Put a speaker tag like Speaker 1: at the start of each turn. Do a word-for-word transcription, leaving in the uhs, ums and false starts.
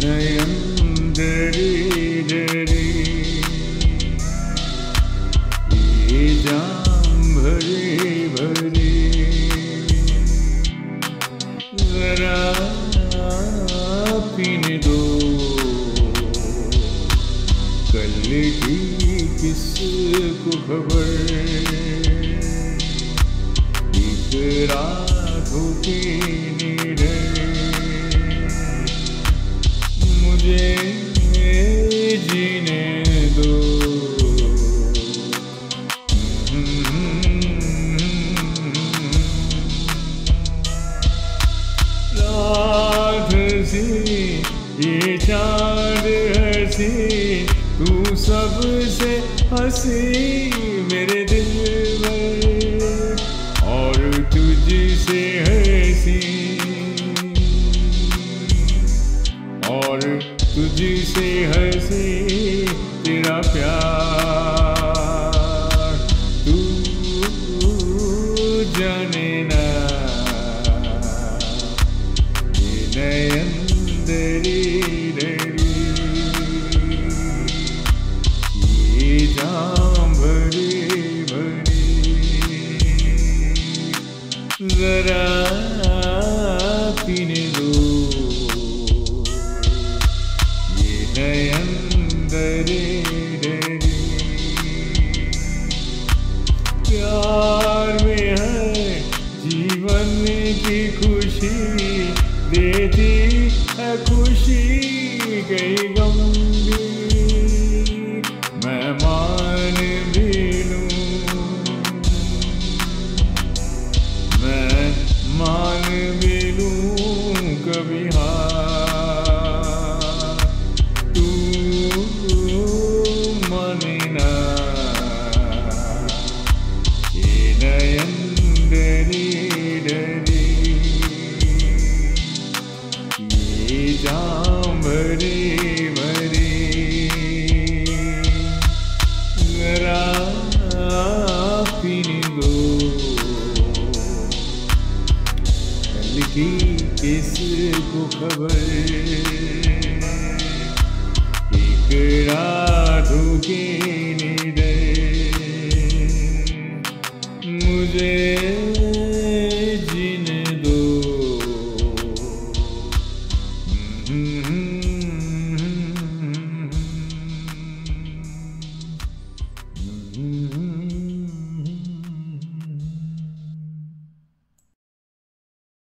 Speaker 1: नयन डरे डरे ये जाम भरे भरे जरा पीने दो कल की किसको खबर एक रातों के निडर मुझे जीने दो रात हसी ये चाँद हसी तू सबसे हसी मेरे दिल में और तुझसे हसी और तुझसे हसी तेरा प्यार तू जाने ना ये नयन डरे डरे ये जाम भरे भरे जरा पीने दो ये नयन डरे डरे प्यार में है जीवन की खुशी देती है खुशी कई गम भी मैं मान भी लूं मैं मान भी लूं कभी हार तू माने ना ये नयन डरे डरे ये जाम भरे भरे जरा पीने दो कल की किसको खबर एक रातों के निडर मुझे